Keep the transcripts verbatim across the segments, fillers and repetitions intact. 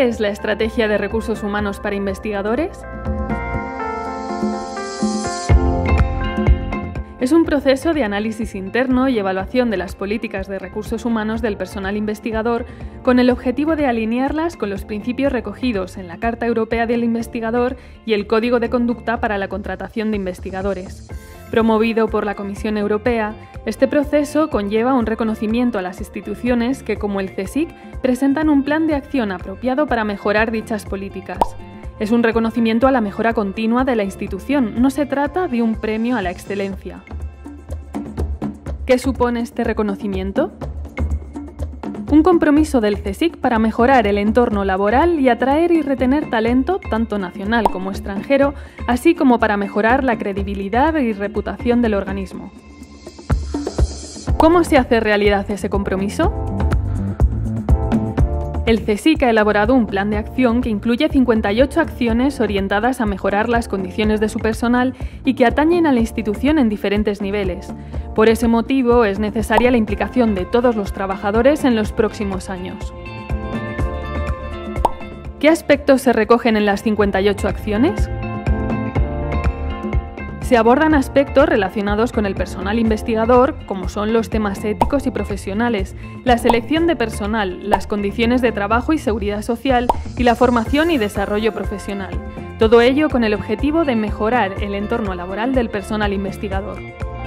¿Qué es la Estrategia de Recursos Humanos para Investigadores? Es un proceso de análisis interno y evaluación de las políticas de recursos humanos del personal investigador con el objetivo de alinearlas con los principios recogidos en la Carta Europea del Investigador y el Código de Conducta para la Contratación de Investigadores. Promovido por la Comisión Europea, este proceso conlleva un reconocimiento a las instituciones que, como el CSIC, presentan un plan de acción apropiado para mejorar dichas políticas. Es un reconocimiento a la mejora continua de la institución, no se trata de un premio a la excelencia. ¿Qué supone este reconocimiento? Un compromiso del CSIC para mejorar el entorno laboral y atraer y retener talento, tanto nacional como extranjero, así como para mejorar la credibilidad y reputación del organismo. ¿Cómo se hace realidad ese compromiso? El CSIC ha elaborado un plan de acción que incluye cincuenta y ocho acciones orientadas a mejorar las condiciones de su personal y que atañen a la institución en diferentes niveles. Por ese motivo, es necesaria la implicación de todos los trabajadores en los próximos años. ¿Qué aspectos se recogen en las cincuenta y ocho acciones? Se abordan aspectos relacionados con el personal investigador, como son los temas éticos y profesionales, la selección de personal, las condiciones de trabajo y seguridad social y la formación y desarrollo profesional. Todo ello con el objetivo de mejorar el entorno laboral del personal investigador.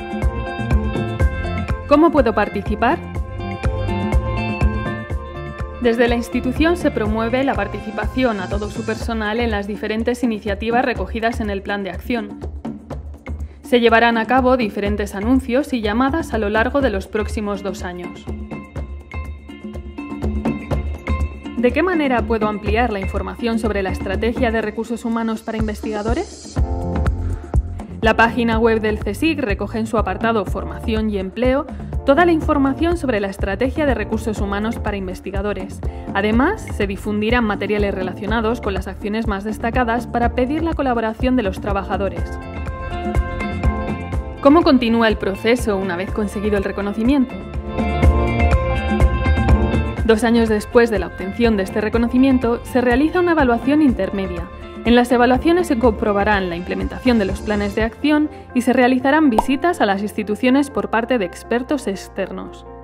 ¿Cómo puedo participar? Desde la institución se promueve la participación a todo su personal en las diferentes iniciativas recogidas en el plan de acción. Se llevarán a cabo diferentes anuncios y llamadas a lo largo de los próximos dos años. ¿De qué manera puedo ampliar la información sobre la Estrategia de Recursos Humanos para Investigadores? La página web del CSIC recoge en su apartado Formación y Empleo toda la información sobre la Estrategia de Recursos Humanos para Investigadores. Además, se difundirán materiales relacionados con las acciones más destacadas para pedir la colaboración de los trabajadores. ¿Cómo continúa el proceso una vez conseguido el reconocimiento? Dos años después de la obtención de este reconocimiento, se realiza una evaluación intermedia. En las evaluaciones se comprobarán la implementación de los planes de acción y se realizarán visitas a las instituciones por parte de expertos externos.